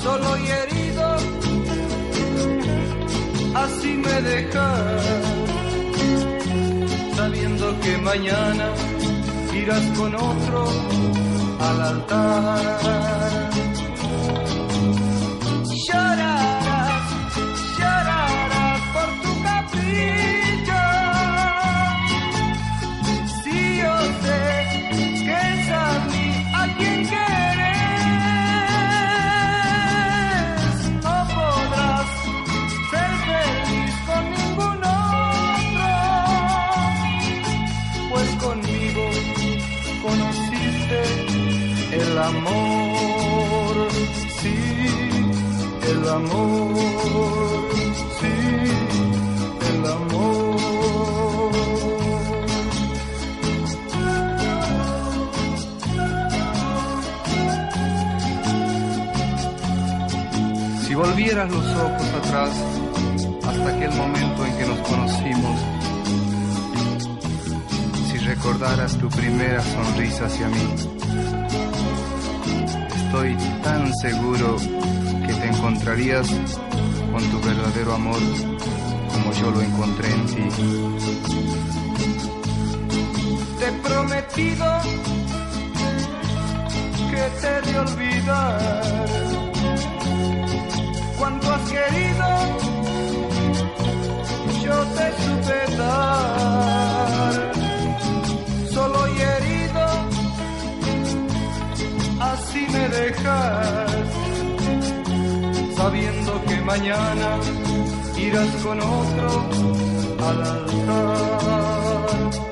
solo y herido, así me dejas, sabiendo que mañana irás con otro al altar. Llorarás, llorarás por tu capricho, si yo sé que es a mí a quien querés, no podrás ser feliz con ningún otro, pues conmigo conociste el amor, sí, el amor, sí, el amor. Si volvieras los ojos atrás hasta aquel momento en que nos conocimos, si recordaras tu primera sonrisa hacia mí, estoy tan seguro que te encontrarías con tu verdadero amor como yo lo encontré en ti. Te he prometido que te he de olvidar cuanto has querido, yo te supe dar, solo y herido, así me dejas, sabiendo que mañana irás con otro al altar.